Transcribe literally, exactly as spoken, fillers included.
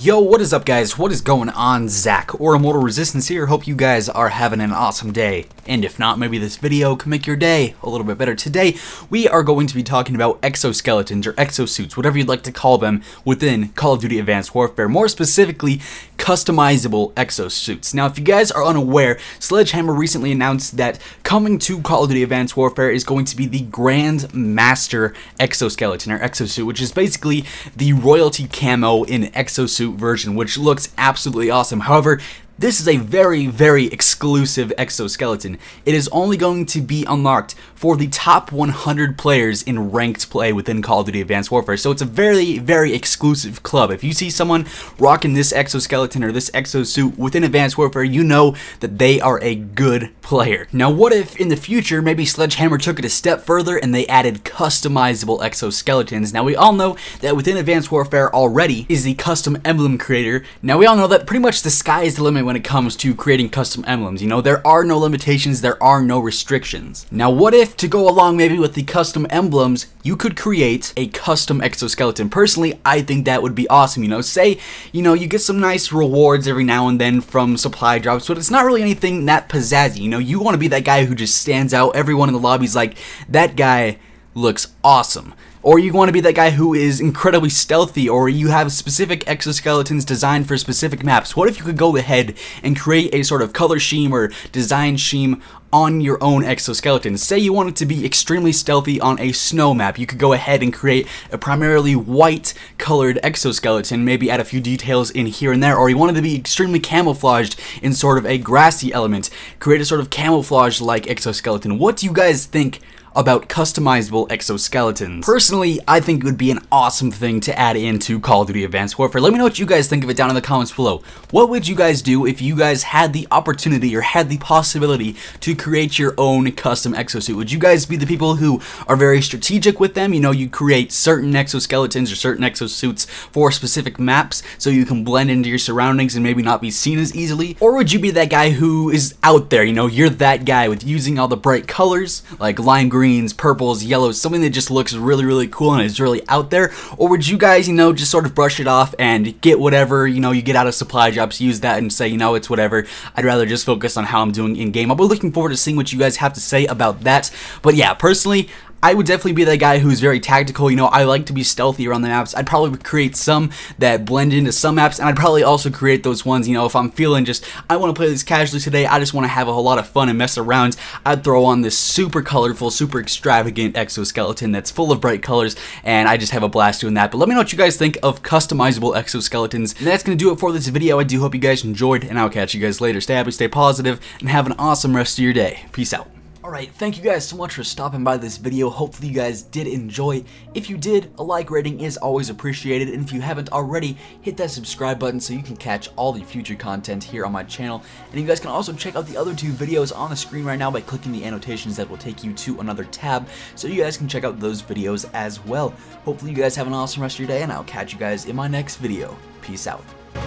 Yo, what is up guys? What is going on? Zach, or Immortal Resistance here. Hope you guys are having an awesome day. And if not, maybe this video can make your day a little bit better. Today, we are going to be talking about exoskeletons or exosuits, whatever you'd like to call them, within Call of Duty Advanced Warfare. More specifically, customizable exosuits. Now, if you guys are unaware, Sledgehammer recently announced that coming to Call of Duty Advanced Warfare is going to be the Grand Master exoskeleton or exosuit, which is basically the royalty camo in exosuit version, which looks absolutely awesome. However, this is a very, very exclusive exoskeleton. It is only going to be unlocked for the top one hundred players in ranked play within Call of Duty Advanced Warfare. So it's a very, very exclusive club. If you see someone rocking this exoskeleton or this exosuit within Advanced Warfare, you know that they are a good player. Now, what if in the future, maybe Sledgehammer took it a step further and they added customizable exoskeletons? Now, we all know that within Advanced Warfare already is the custom emblem creator. Now, we all know that pretty much the sky is the limit when it comes to creating custom emblems. You know, there are no limitations, there are no restrictions. Now, what if, to go along maybe with the custom emblems, you could create a custom exoskeleton? Personally, I think that would be awesome. You know, say, you know, you get some nice rewards every now and then from supply drops, but it's not really anything that pizzazzy. You know, you want to be that guy who just stands out. Everyone in the lobby's like, that guy looks awesome. Or you want to be that guy who is incredibly stealthy, or you have specific exoskeletons designed for specific maps. What if you could go ahead and create a sort of color scheme or design scheme on your own exoskeleton? Say you wanted to be extremely stealthy on a snow map. You could go ahead and create a primarily white colored exoskeleton, maybe add a few details in here and there. Or you wanted to be extremely camouflaged in sort of a grassy element. Create a sort of camouflage-like exoskeleton. What do you guys think about customizable exoskeletons? Personally, I think it would be an awesome thing to add into Call of Duty Advanced Warfare. Let me know what you guys think of it down in the comments below. What would you guys do if you guys had the opportunity or had the possibility to create your own custom exosuit? Would you guys be the people who are very strategic with them? You know, you create certain exoskeletons or certain exosuits for specific maps so you can blend into your surroundings and maybe not be seen as easily? Or would you be that guy who is out there? You know, you're that guy with using all the bright colors like lime green, greens, purples, yellows, something that just looks really, really cool and is really out there? Or would you guys, you know, just sort of brush it off and get whatever, you know, you get out of supply drops, use that and say, you know, it's whatever. I'd rather just focus on how I'm doing in game. I'll be looking forward to seeing what you guys have to say about that. But yeah, personally, I would definitely be that guy who's very tactical. You know, I like to be stealthy around the maps. I'd probably create some that blend into some maps, and I'd probably also create those ones, you know, if I'm feeling just, I want to play this casually today, I just want to have a whole lot of fun and mess around, I'd throw on this super colorful, super extravagant exoskeleton that's full of bright colors, and I just have a blast doing that. But let me know what you guys think of customizable exoskeletons. And that's going to do it for this video. I do hope you guys enjoyed, and I'll catch you guys later. Stay happy, stay positive, and have an awesome rest of your day. Peace out. Alright, thank you guys so much for stopping by this video. Hopefully you guys did enjoy. If you did, a like rating is always appreciated, and if you haven't already, hit that subscribe button so you can catch all the future content here on my channel. And you guys can also check out the other two videos on the screen right now by clicking the annotations that will take you to another tab, so you guys can check out those videos as well. Hopefully you guys have an awesome rest of your day, and I'll catch you guys in my next video. Peace out.